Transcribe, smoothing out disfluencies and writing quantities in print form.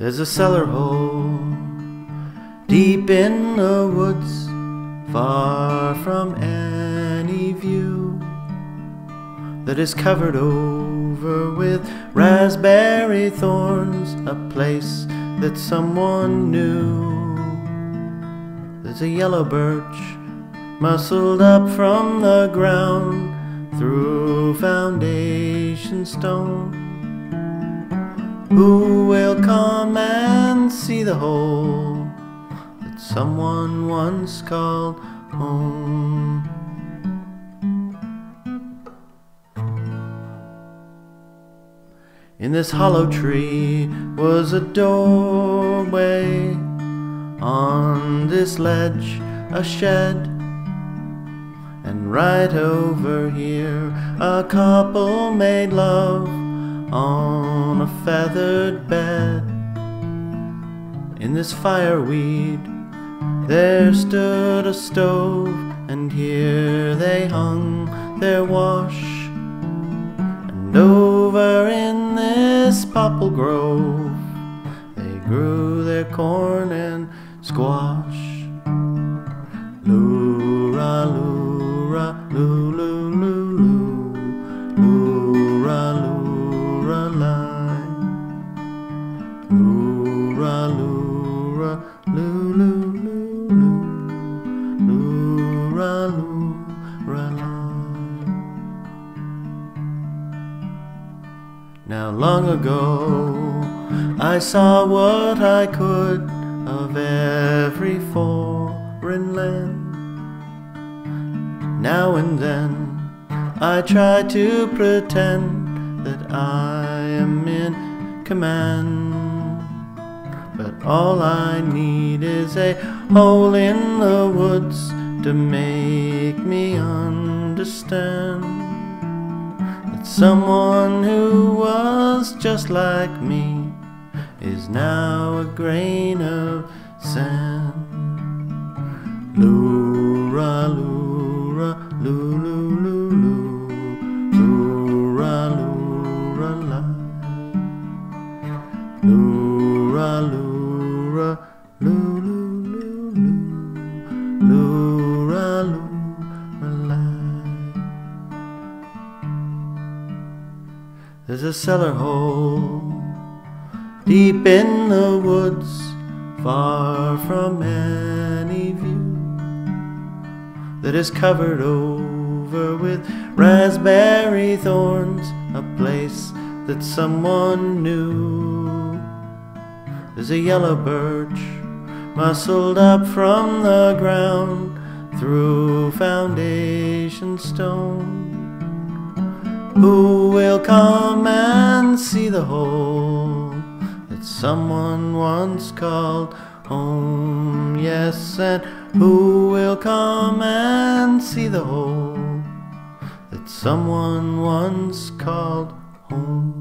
There's a cellar hole deep in the woods, far from any view, that is covered over with raspberry thorns, a place that someone knew. There's a yellow birch muscled up from the ground through foundation stone. Who will come and see the hole that someone once called home? In this hollow tree was a doorway, on this ledge a shed, and right over here a couple made love on a feathered bed. In this fireweed there stood a stove, and here they hung their wash. And over in this popple grove they grew their corn and squash. Loo-ra, loo-ra, loo-loo-loo-loo, loo-ra, loo-ra-lie, loo-ra, loo-ra, loo-loo-loo-loo, loo-ra, loo-ra-lie. Now long ago I saw what I could of every foreign land. Now and then I try to pretend that I am in command, but all I need is a hole in the woods to make me understand that someone who was just like me is now a grain of sand. Loo-ra, loo-ra, loo-loo-loo-loo, loo-ra, loo-ra-lie, loo-ra, loo-ra, loo-loo-loo-loo, loo-ra, loo-ra-lie. There's a cellar hole deep in the woods, far from any view, that is covered over with raspberry thorns, a place that someone knew. There's a yellow birch muscled up from the ground through foundation stone. Who will come and see the hole that someone once called home? Yes, and who will come and see the hole that someone once called home?